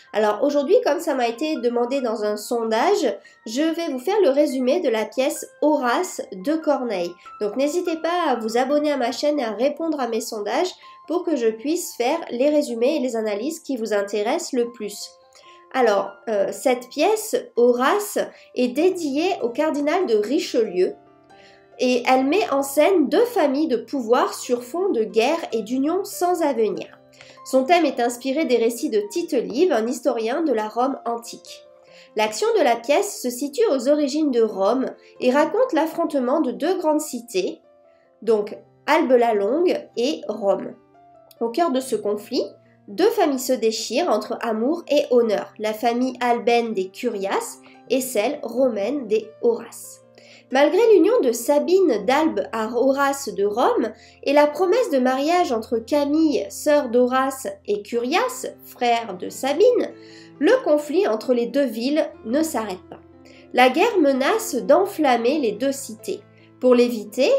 Alors aujourd'hui, comme ça m'a été demandé dans un sondage, je vais vous faire le résumé de la pièce Horace de Corneille. Donc n'hésitez pas à vous abonner à ma chaîne et à répondre à mes sondages pour que je puisse faire les résumés et les analyses qui vous intéressent le plus. Alors, cette pièce, Horace, est dédiée au cardinal de Richelieu et elle met en scène deux familles de pouvoir sur fond de guerre et d'union sans avenir. Son thème est inspiré des récits de Tite-Live, un historien de la Rome antique. L'action de la pièce se situe aux origines de Rome et raconte l'affrontement de deux grandes cités, donc Albe-la-Longue et Rome. Au cœur de ce conflit, deux familles se déchirent entre amour et honneur, la famille albaine des Curias et celle romaine des Horaces. Malgré l'union de Sabine d'Albe à Horace de Rome et la promesse de mariage entre Camille, sœur d'Horace, et Curias, frère de Sabine, le conflit entre les deux villes ne s'arrête pas. La guerre menace d'enflammer les deux cités. Pour l'éviter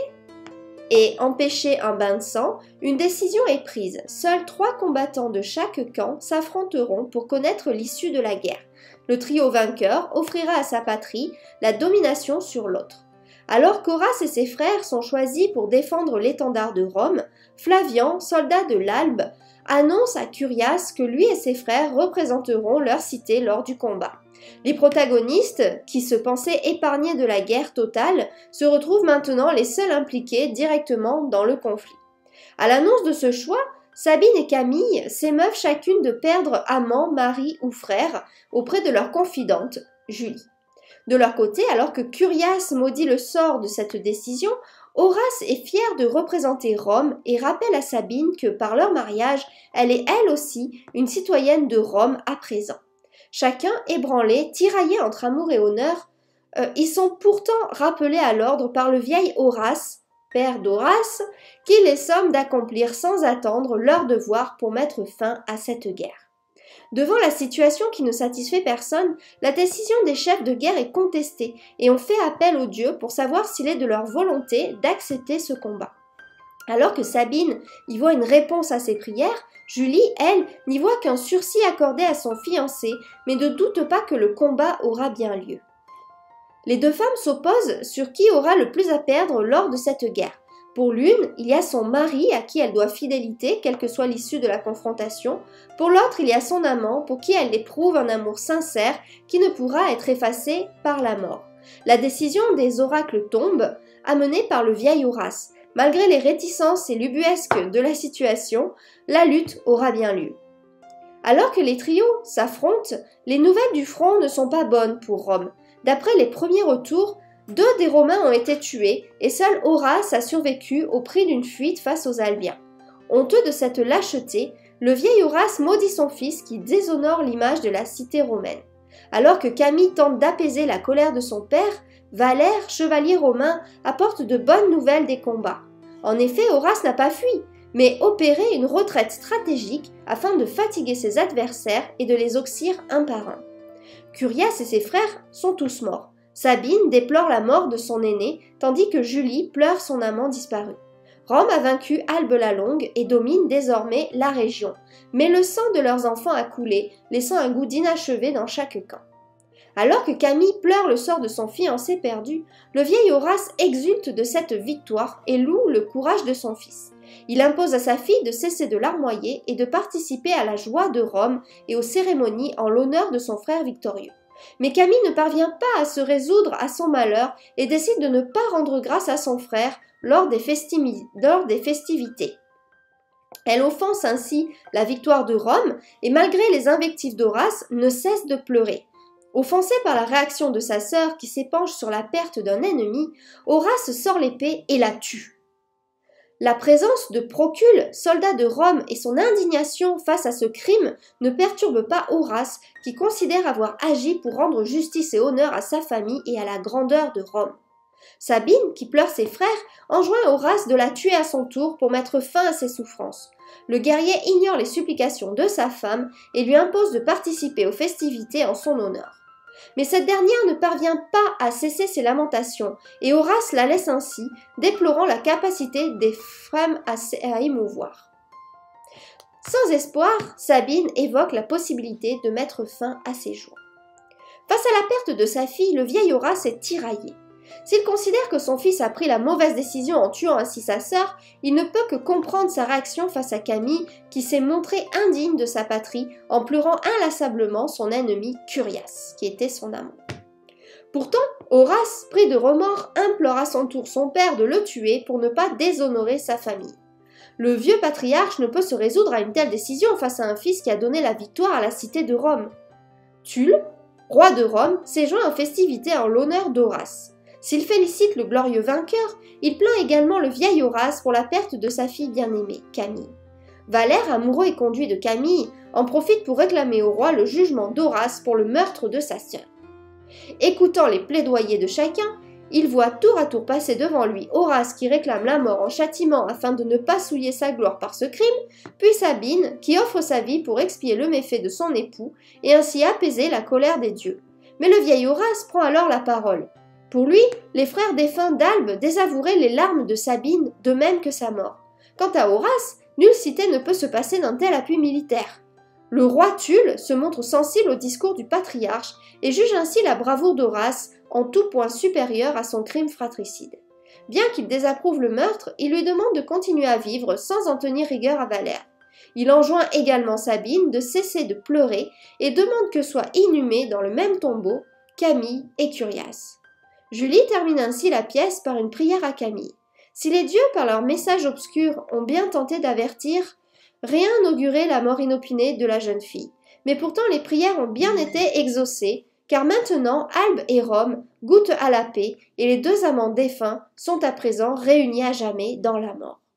et empêcher un bain de sang, une décision est prise. Seuls 3 combattants de chaque camp s'affronteront pour connaître l'issue de la guerre. Le trio vainqueur offrira à sa patrie la domination sur l'autre. Alors qu'Horace et ses frères sont choisis pour défendre l'étendard de Rome, Flavian, soldat de l'Albe, annonce à Curias que lui et ses frères représenteront leur cité lors du combat. Les protagonistes, qui se pensaient épargnés de la guerre totale, se retrouvent maintenant les seuls impliqués directement dans le conflit. À l'annonce de ce choix, Sabine et Camille s'émeuvent chacune de perdre amant, mari ou frère auprès de leur confidente, Julie. De leur côté, alors que Curias maudit le sort de cette décision, Horace est fier de représenter Rome et rappelle à Sabine que par leur mariage, elle est elle aussi une citoyenne de Rome à présent. Chacun ébranlé, tiraillé entre amour et honneur, ils sont pourtant rappelés à l'ordre par le vieil Horace, père d'Horace, qui les somme d'accomplir sans attendre leur devoir pour mettre fin à cette guerre. Devant la situation qui ne satisfait personne, la décision des chefs de guerre est contestée et on fait appel aux dieux pour savoir s'il est de leur volonté d'accepter ce combat. Alors que Sabine y voit une réponse à ses prières, Julie, elle, n'y voit qu'un sursis accordé à son fiancé, mais ne doute pas que le combat aura bien lieu. Les deux femmes s'opposent sur qui aura le plus à perdre lors de cette guerre. Pour l'une, il y a son mari à qui elle doit fidélité, quelle que soit l'issue de la confrontation. Pour l'autre, il y a son amant pour qui elle éprouve un amour sincère qui ne pourra être effacé par la mort. La décision des oracles tombe, amenée par le vieil Horace. Malgré les réticences et l'ubuesque de la situation, la lutte aura bien lieu. Alors que les trios s'affrontent, les nouvelles du front ne sont pas bonnes pour Rome. D'après les premiers retours, 2 des Romains ont été tués et seul Horace a survécu au prix d'une fuite face aux Albiens. Honteux de cette lâcheté, le vieil Horace maudit son fils qui déshonore l'image de la cité romaine. Alors que Camille tente d'apaiser la colère de son père, Valère, chevalier romain, apporte de bonnes nouvelles des combats. En effet, Horace n'a pas fui, mais opéré une retraite stratégique afin de fatiguer ses adversaires et de les oxyre un par un. Curias et ses frères sont tous morts. Sabine déplore la mort de son aîné, tandis que Julie pleure son amant disparu. Rome a vaincu Albe-la-Longue et domine désormais la région, mais le sang de leurs enfants a coulé, laissant un goût d'inachevé dans chaque camp. Alors que Camille pleure le sort de son fiancé perdu, le vieil Horace exulte de cette victoire et loue le courage de son fils. Il impose à sa fille de cesser de larmoyer et de participer à la joie de Rome et aux cérémonies en l'honneur de son frère victorieux. Mais Camille ne parvient pas à se résoudre à son malheur et décide de ne pas rendre grâce à son frère lors des festivités. Elle offense ainsi la victoire de Rome et malgré les invectives d'Horace, ne cesse de pleurer. Offensé par la réaction de sa sœur qui s'épanche sur la perte d'un ennemi, Horace sort l'épée et la tue. La présence de Procule, soldat de Rome, et son indignation face à ce crime ne perturbent pas Horace, qui considère avoir agi pour rendre justice et honneur à sa famille et à la grandeur de Rome. Sabine, qui pleure ses frères, enjoint Horace de la tuer à son tour pour mettre fin à ses souffrances. Le guerrier ignore les supplications de sa femme et lui impose de participer aux festivités en son honneur. Mais cette dernière ne parvient pas à cesser ses lamentations, et Horace la laisse ainsi, déplorant la capacité des femmes à émouvoir. Sans espoir, Sabine évoque la possibilité de mettre fin à ses jours. Face à la perte de sa fille, le vieil Horace est tiraillé. S'il considère que son fils a pris la mauvaise décision en tuant ainsi sa sœur, il ne peut que comprendre sa réaction face à Camille qui s'est montrée indigne de sa patrie en pleurant inlassablement son ennemi Curiace, qui était son amant. Pourtant, Horace, pris de remords, implore à son tour son père de le tuer pour ne pas déshonorer sa famille. Le vieux patriarche ne peut se résoudre à une telle décision face à un fils qui a donné la victoire à la cité de Rome. Tulle, roi de Rome, s'est joint aux festivités en l'honneur d'Horace. S'il félicite le glorieux vainqueur, il plaint également le vieil Horace pour la perte de sa fille bien-aimée, Camille. Valère, amoureux et conduit de Camille, en profite pour réclamer au roi le jugement d'Horace pour le meurtre de sa sœur. Écoutant les plaidoyers de chacun, il voit tour à tour passer devant lui Horace qui réclame la mort en châtiment afin de ne pas souiller sa gloire par ce crime, puis Sabine qui offre sa vie pour expier le méfait de son époux et ainsi apaiser la colère des dieux. Mais le vieil Horace prend alors la parole. Pour lui, les frères défunts d'Albe désavoueraient les larmes de Sabine, de même que sa mort. Quant à Horace, nulle cité ne peut se passer d'un tel appui militaire. Le roi Tulle se montre sensible au discours du patriarche et juge ainsi la bravoure d'Horace en tout point supérieure à son crime fratricide. Bien qu'il désapprouve le meurtre, il lui demande de continuer à vivre sans en tenir rigueur à Valère. Il enjoint également Sabine de cesser de pleurer et demande que soient inhumés dans le même tombeau Camille et Curiace. Julie termine ainsi la pièce par une prière à Camille. Si les dieux, par leur message obscur, ont bien tenté d'avertir, rien n'augurait la mort inopinée de la jeune fille. Mais pourtant les prières ont bien été exaucées, car maintenant Albe et Rome goûtent à la paix et les deux amants défunts sont à présent réunis à jamais dans la mort.